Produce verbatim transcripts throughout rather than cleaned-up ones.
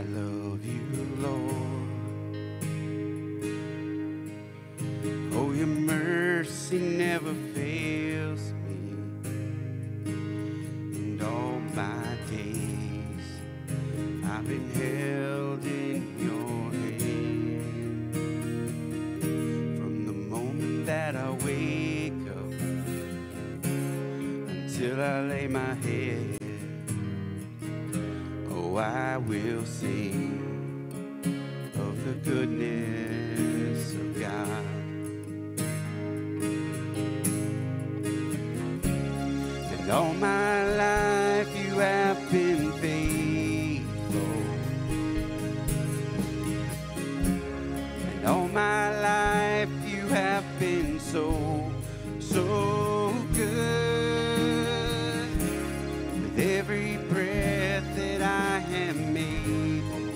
love you, Lord. Oh, your mercy never fails me, and all my days I've been held in your hand. From the moment that I wake up until I lay my head, oh, I will sing of the goodness of God. And all my life you have been faithful, and all my life you have been so, so good. With every breath that I am able,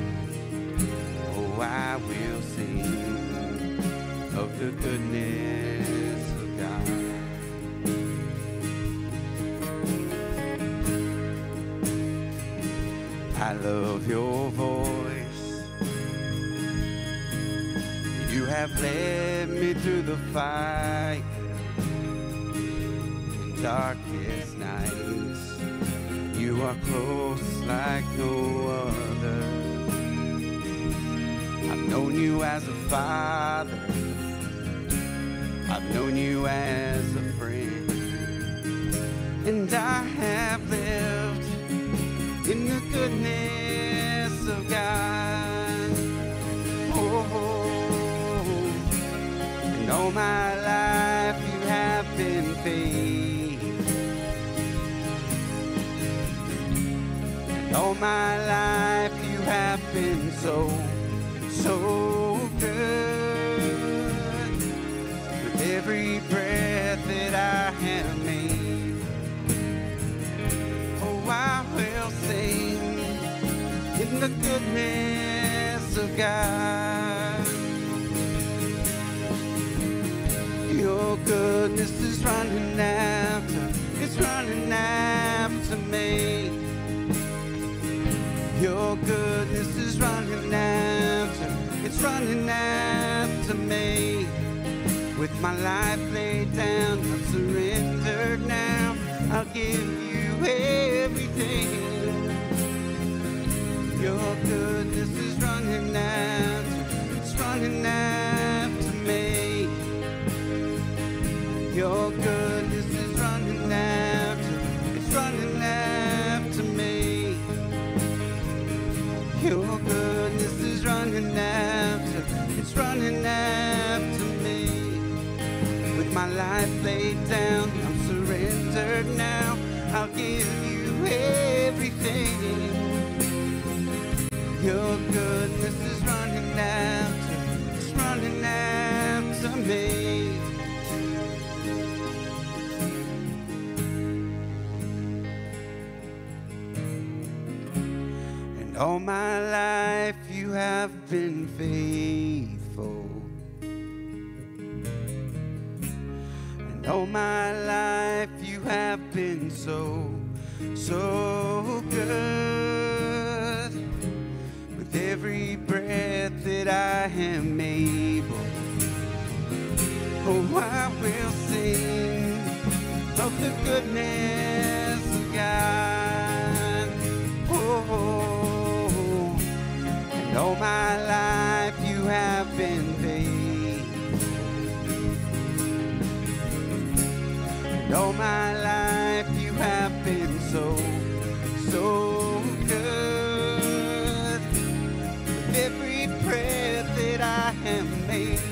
oh, I will sing of the goodness of God. I love your voice. You have led me through the fire in darkest nights. You are close like no other. I've known you as a father. I've known you as a friend. And I have lived in the goodness of God. Oh, and all my life you have been faithful. And all my life you have been so, so good. With every breath that I have made, oh, I will sing in the goodness of God. Your goodness is running after, it's running after me. Your goodness is running after, it's running after me. With my life laid down, I'm surrendered now. I'll give you everything. Your goodness is running after, it's running after me. Your goodness is running after, it's running after me. Your goodness is running after, it's running after me. With my life laid down, I'm surrendered now. I'll give you everything. Your goodness is running after, it's running after me. And all my life you have been faithful. And all my life you have been so, so good. With every breath that I am able, oh, I will sing of the goodness of God. Oh, and all my life you have been faithful. And all my life you have been so, so good. With every breath that I have made,